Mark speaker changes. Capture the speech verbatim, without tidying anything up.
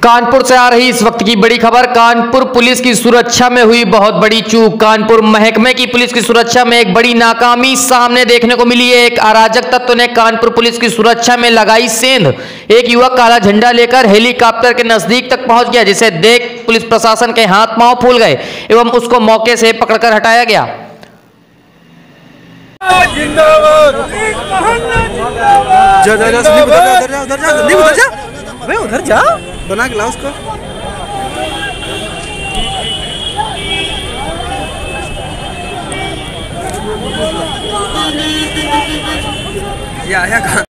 Speaker 1: कानपुर से आ रही इस वक्त की बड़ी खबर। कानपुर पुलिस की सुरक्षा में हुई बहुत बड़ी चूक। कानपुर महकमे की पुलिस की सुरक्षा में एक बड़ी नाकामी सामने देखने को मिली है। एक अराजक तत्व ने कानपुर पुलिस की सुरक्षा में लगाई सेंध। एक युवक काला झंडा लेकर हेलीकॉप्टर के नजदीक तक पहुंच गया, जिसे देख पुलिस प्रशासन के हाथ पांव फूल गए एवं उसको मौके से पकड़कर हटाया गया।
Speaker 2: अबे उधर जा, बना के ला उसको। या, या